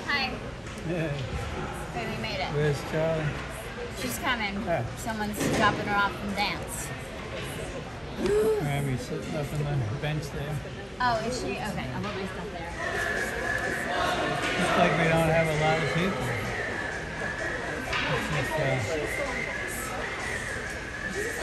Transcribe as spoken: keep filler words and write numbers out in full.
Hi. Yeah. Okay, we made it. Where's Charlie? She's coming. Oh. Someone's dropping her off from dance. Grammy's sitting up on the bench there. Oh, is she? Okay, I'll put my stuff there. Looks like we don't have a lot of people. It's just, uh,